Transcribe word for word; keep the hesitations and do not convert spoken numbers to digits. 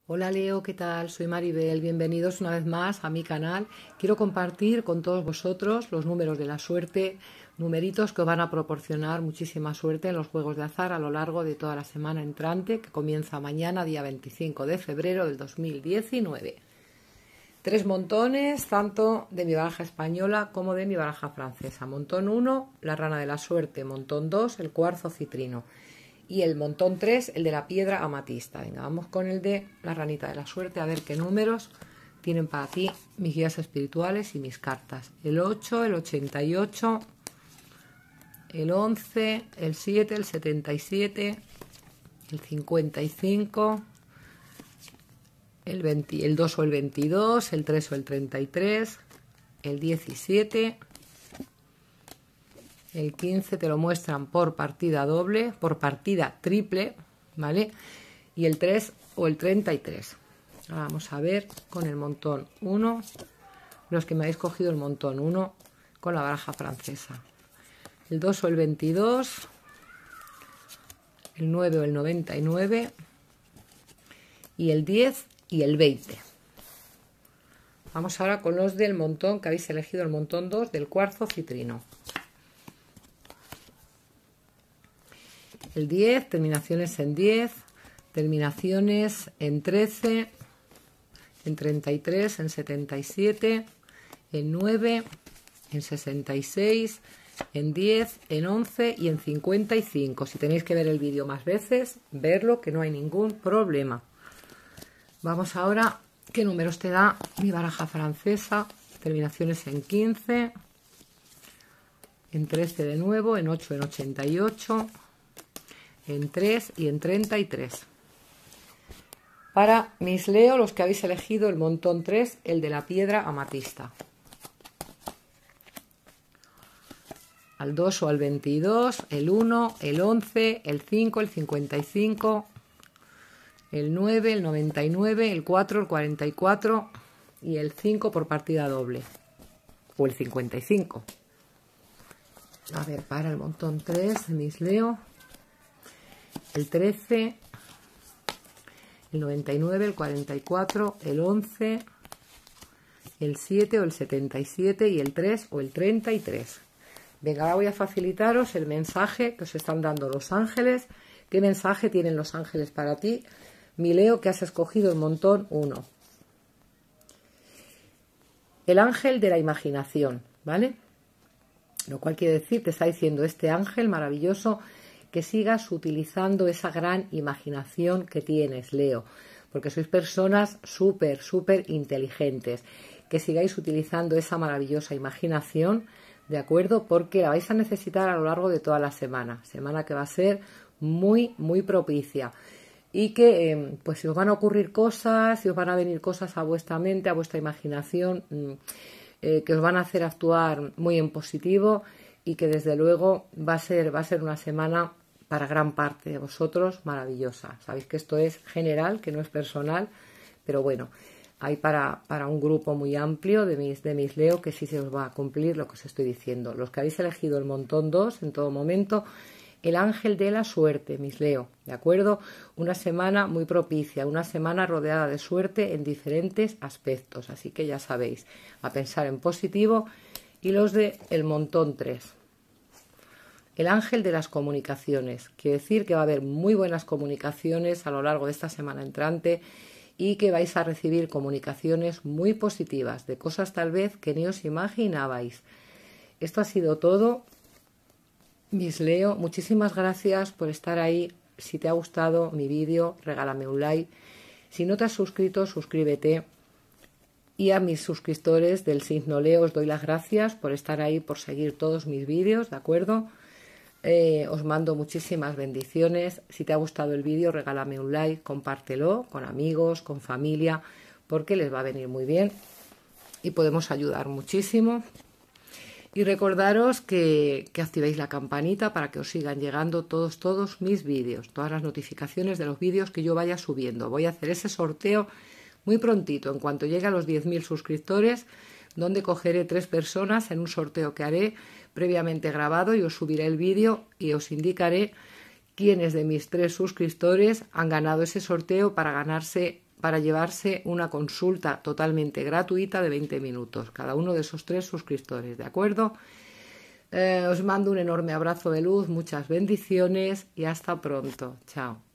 Hola Leo, ¿qué tal? Soy Maribel, bienvenidos una vez más a mi canal. Quiero compartir con todos vosotros los números de la suerte, numeritos que os van a proporcionar muchísima suerte en los juegos de azar a lo largo de toda la semana entrante, que comienza mañana, día veinticinco de febrero del dos mil diecinueve. Tres montones, tanto de mi baraja española como de mi baraja francesa. Montón uno, la rana de la suerte. Montón dos, el cuarzo citrino. Y el montón tres, el de la piedra amatista. Venga, vamos con el de la ranita de la suerte, a ver qué números tienen para ti mis guías espirituales y mis cartas. El ocho, el ochenta y ocho, el once, el siete, el setenta y siete, el cincuenta y cinco, el, veinte, el dos o el veintidós, el tres o el treinta y tres, el diecisiete... El quince te lo muestran por partida doble, por partida triple, ¿vale? Y el tres o el treinta y tres. Ahora vamos a ver con el montón uno, los que me habéis cogido el montón uno con la baraja francesa. El dos o el veintidós, el nueve o el noventa y nueve, y el diez y el veinte. Vamos ahora con los del montón que habéis elegido, el montón dos del cuarzo citrino. El diez, terminaciones en diez, terminaciones en trece, en treinta y tres, en setenta y siete, en nueve, en sesenta y seis, en diez, en once y en cincuenta y cinco. Si tenéis que ver el vídeo más veces, verlo, que no hay ningún problema. Vamos ahora, ¿qué números te da mi baraja francesa? Terminaciones en quince, en trece de nuevo, en ocho, en ochenta y ocho... en tres y en treinta y tres. Para mis Leo, los que habéis elegido el montón tres, el de la piedra amatista. Al dos o al veintidós, el uno, el once, el cinco, el cincuenta y cinco, el nueve, el noventa y nueve, el cuatro, el cuarenta y cuatro y el cinco por partida doble. O el cincuenta y cinco. A ver, para el montón tres, mis Leo. El trece, el noventa y nueve, el cuarenta y cuatro, el once, el siete o el setenta y siete y el tres o el treinta y tres. Venga, ahora voy a facilitaros el mensaje que os están dando los ángeles. ¿Qué mensaje tienen los ángeles para ti, mi Leo, que has escogido el montón uno? El ángel de la imaginación, ¿vale? Lo cual quiere decir, te está diciendo este ángel maravilloso, que sigas utilizando esa gran imaginación que tienes, Leo, porque sois personas súper, súper inteligentes, que sigáis utilizando esa maravillosa imaginación, ¿de acuerdo? Porque la vais a necesitar a lo largo de toda la semana, semana que va a ser muy, muy propicia, y que eh, pues si os van a ocurrir cosas, si os van a venir cosas a vuestra mente, a vuestra imaginación, eh, que os van a hacer actuar muy en positivo, y que desde luego va a ser, va a ser una semana para gran parte de vosotros maravillosa. Sabéis que esto es general, que no es personal, pero bueno, hay para, para un grupo muy amplio de mis, de mis Leo que sí se os va a cumplir lo que os estoy diciendo. Los que habéis elegido el montón dos en todo momento, el ángel de la suerte, mis Leo, ¿de acuerdo? Una semana muy propicia, una semana rodeada de suerte en diferentes aspectos, así que ya sabéis, a pensar en positivo. Y los de el montón tres. El ángel de las comunicaciones. Quiere decir que va a haber muy buenas comunicaciones a lo largo de esta semana entrante y que vais a recibir comunicaciones muy positivas de cosas tal vez que ni os imaginabais. Esto ha sido todo, mis Leo. Muchísimas gracias por estar ahí. Si te ha gustado mi vídeo, regálame un like. Si no te has suscrito, suscríbete. Y a mis suscriptores del signo Leo os doy las gracias por estar ahí, por seguir todos mis vídeos, ¿de acuerdo? Eh, os mando muchísimas bendiciones. Si te ha gustado el vídeo, regálame un like, compártelo con amigos, con familia, porque les va a venir muy bien y podemos ayudar muchísimo. Y recordaros que, que activéis la campanita para que os sigan llegando todos, todos mis vídeos, todas las notificaciones de los vídeos que yo vaya subiendo. Voy a hacer ese sorteo muy prontito, en cuanto llegue a los diez mil suscriptores, donde cogeré tres personas en un sorteo que haré previamente grabado y os subiré el vídeo y os indicaré quiénes de mis tres suscriptores han ganado ese sorteo para ganarse para llevarse una consulta totalmente gratuita de veinte minutos, cada uno de esos tres suscriptores, ¿de acuerdo? Eh, os mando un enorme abrazo de luz, muchas bendiciones y hasta pronto. Chao.